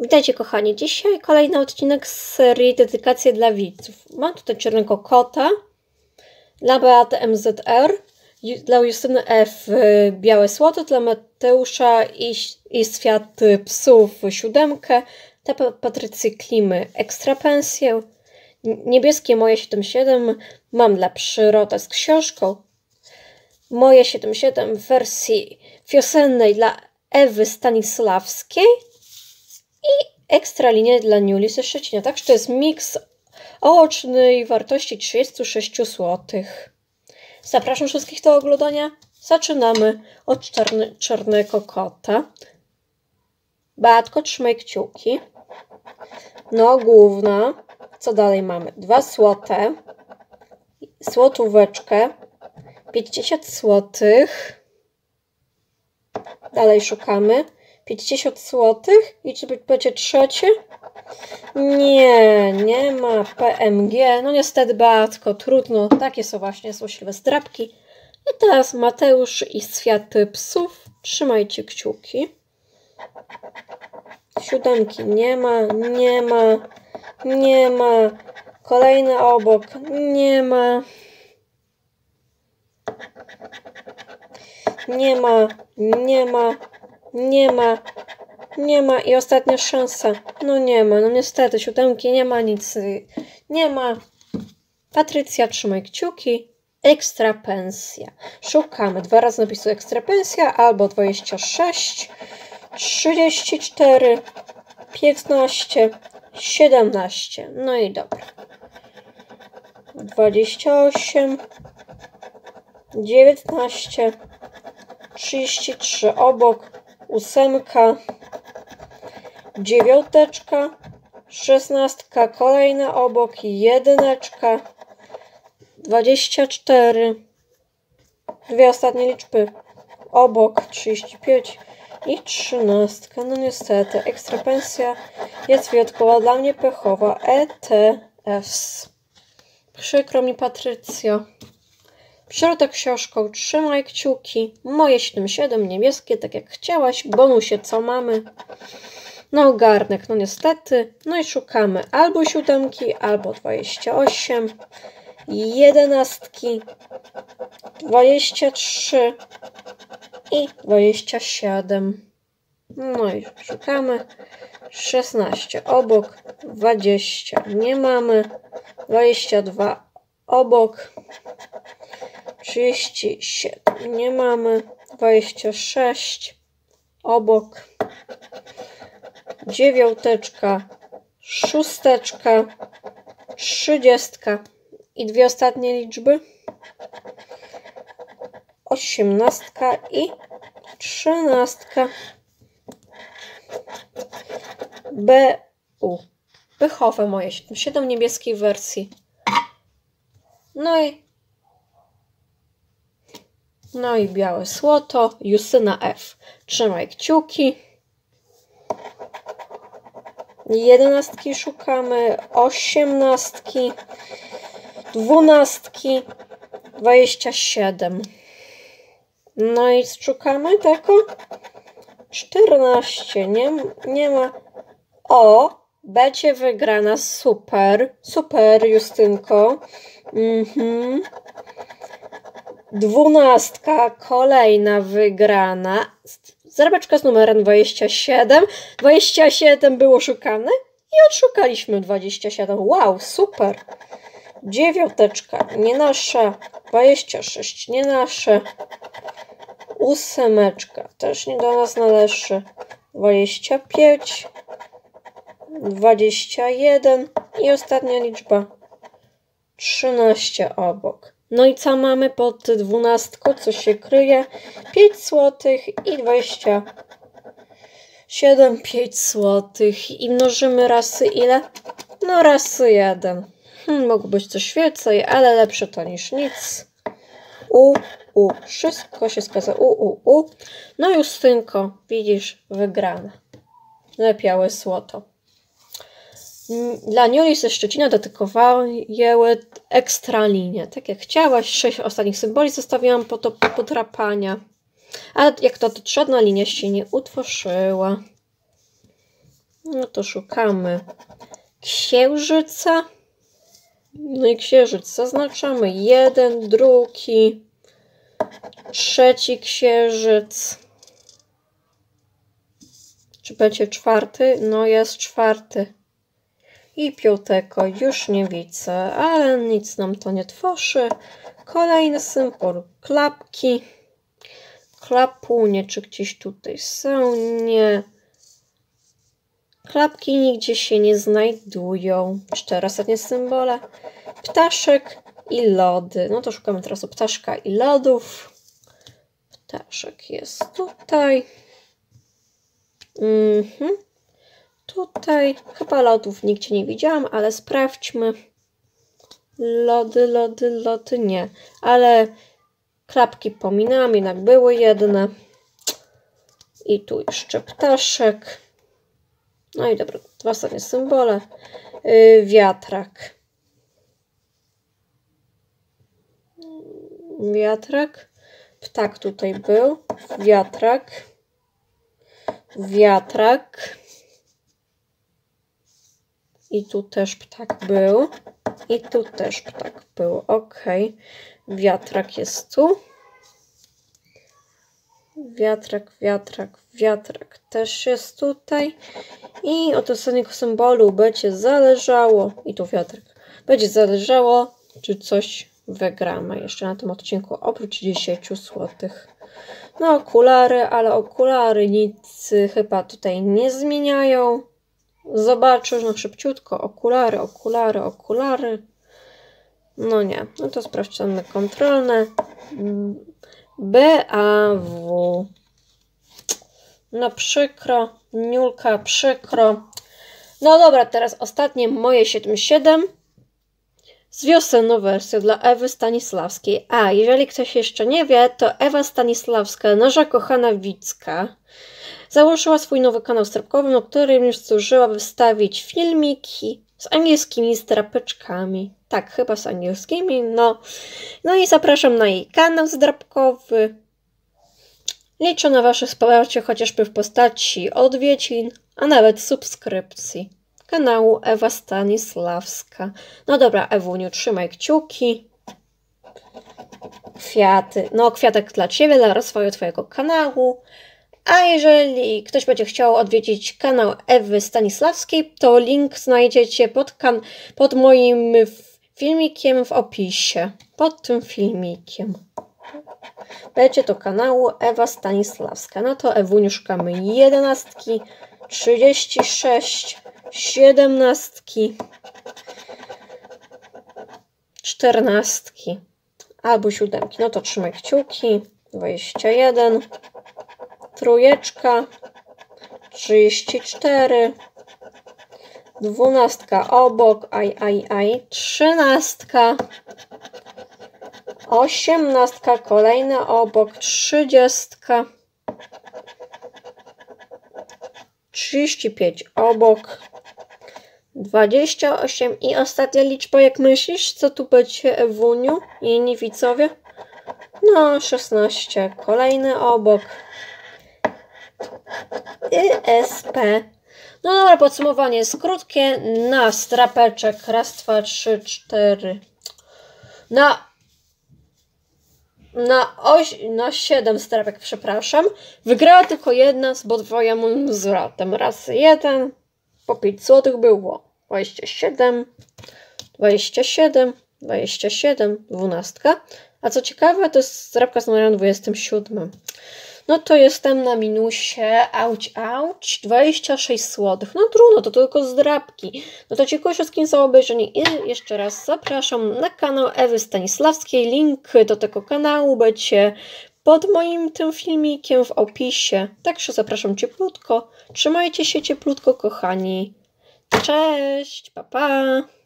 Witajcie kochani, dzisiaj kolejny odcinek z serii Dedykacje dla widzów. Mam tutaj Czarnego Kota, dla Beaty MZR, dla Justyny F Białe Słoto, dla Mateusza i Świat Psów 7, dla Patrycji Klimy Ekstra Pensję, Niebieskie Moje 77 mam dla Przyroda z książką, Moje 77 w wersji wiosennej dla Ewy Stanisławskiej i ekstra linię dla Niuli ze Szczecina. Także to jest miks o łącznej wartości 36 zł. Zapraszam wszystkich do oglądania. Zaczynamy od Czarnego Kota. Beatko, trzymaj kciuki. No, główna. Co dalej mamy? 2 złote. Złotóweczkę. 50 zł. Dalej szukamy. 50 zł. I czy będzie trzecie? Nie ma PMG. No niestety, Beatko, trudno. Takie są właśnie złośliwe zdrabki. I teraz Mateusz i Świat Psów. Trzymajcie kciuki. 7 nie ma. Kolejny obok. Nie ma. I ostatnia szansa. No nie ma, no niestety, 7 nie ma, nic nie ma. Patrycja, trzymaj kciuki. Ekstra pensja. Szukamy. 2 razy napisu ekstra pensja albo 26, 34, 15, 17. No i dobra. 28, 19, 33 obok, 8, 9, 16, kolejna obok, 1, 24, 2 ostatnie liczby obok, 35 i 13. No niestety, ekstra pensja jest wyjątkowa dla mnie, pechowa. ETS. Przykro mi, Patrycjo. Przyroda książką, trzymaj kciuki. Moje 77 niebieskie, tak jak chciałaś. Bonusie, co mamy? No, garnek, no niestety. No i szukamy albo 7, albo 28, 11, 23 i 27. No i szukamy. 16 obok, 20 nie mamy, 22 obok, 37 nie mamy, 26 obok, 9, 6, 30 i 2 ostatnie liczby, 18 i 13. BU. Pechowe moje 7 niebieskiej wersji. No i Białe Słoto. Justyna F. Trzymaj kciuki. 11 szukamy. 18, 12, 27. No i szukamy tego. 14. Nie ma. O, będzie wygrana. Super, Justynko. 12, kolejna wygrana. Zdrabeczka z numerem 27. 27 było szukane i odszukaliśmy 27. Wow, super. 9, nie nasza. 26, nie nasze. 8, też nie do nas należy. 25, 21 i ostatnia liczba 13 obok. No i co mamy pod 12? Co się kryje? 5 zł i 27, 5 zł. I mnożymy razy ile? No razy 1. Mogło być coś więcej, ale lepsze to niż nic. Wszystko się zgadza. No Justynko, widzisz, wygrana. Białe Słoto. Dla Niuli ze Szczecina dedykowały ekstra linię. Tak jak chciałaś, 6 ostatnich symboli zostawiłam po to podrapania. Ale jak to żadna linia się nie utworzyła. No to szukamy księżyca. No i księżyc zaznaczamy. 1, 2, 3 księżyc. Czy będzie 4? No jest 4. I 5 już nie widzę, ale nic nam to nie tworzy. Kolejny symbol. Klapki. Klapunie, czy gdzieś tutaj są? Nie. Klapki nigdzie się nie znajdują. 4 ostatnie symbole. Ptaszek i lody. No to szukamy teraz ptaszka i lodów. Ptaszek jest tutaj. Tutaj chyba lodów nigdzie nie widziałam, ale sprawdźmy. Lody, lody, lody, nie. Ale klapki pominęłam, jednak były jedne. I tu jeszcze ptaszek. No i dobra, 2 ostatnie symbole. Wiatrak. Wiatrak. Ptak tutaj był. Wiatrak. Wiatrak. I tu też ptak był. I tu też ptak był. Ok. Wiatrak jest tu. Wiatrak, wiatrak, wiatrak też jest tutaj. I od ostatniego symbolu będzie zależało. I tu wiatrak. Będzie zależało, czy coś wygramy jeszcze na tym odcinku, oprócz 10 zł. No okulary, ale okulary nic chyba tutaj nie zmieniają. Zobaczysz, no szybciutko. Okulary, okulary, okulary. No nie. No to sprawdzamy kontrolne. BAW. No przykro. Niulka, przykro. No dobra, teraz ostatnie moje 7-7. Z wiosenną wersją dla Ewy Stanisławskiej. A, jeżeli ktoś jeszcze nie wie, to Ewa Stanisławska, nasza kochana widzka, założyła swój nowy kanał strapkowy, na którym już zdążyła wystawić filmiki z angielskimi strapeczkami. Tak, chyba z angielskimi, no. No i zapraszam na jej kanał zdrapkowy. Liczę na wasze wsparcie chociażby w postaci odwiedzin, a nawet subskrypcji kanału Ewa Stanisławska. No dobra, Ewuniu, trzymaj kciuki. Kwiaty. No, kwiatek dla ciebie, dla rozwoju twojego kanału. A jeżeli ktoś będzie chciał odwiedzić kanał Ewy Stanisławskiej, to link znajdziecie pod moim filmikiem w opisie. Pod tym filmikiem. Będzie to kanału Ewa Stanisławska. No to Ewuniu szukamy 11, 36, 17, 14 albo 7. No to trzymaj kciuki. 21, trójeczka, 34, 12 obok, aj, 13, 18, kolejna obok, 30, 35 obok, 28 i ostatnia liczba, jak myślisz, co tu będzie, Ewuniu i inni widzowie? No, 16, kolejny obok, SP. No dobra, podsumowanie jest krótkie. Na strapeczek, raz, 2, 3, 4. Na 7 strapek, przepraszam. Wygrała tylko jedna z podwojonym zwrotem. Raz 1, po 5 zł było 27, 27, 27, 12. A co ciekawe, to jest strapka z numerem 27. No to jestem na minusie, auć, 26 zł. No trudno, to tylko zdrabki. No to dziękuję wszystkim za obejrzenie i jeszcze raz zapraszam na kanał Ewy Stanisławskiej. Link do tego kanału będzie pod moim tym filmikiem w opisie. Także zapraszam cieplutko. Trzymajcie się cieplutko, kochani. Cześć, pa pa.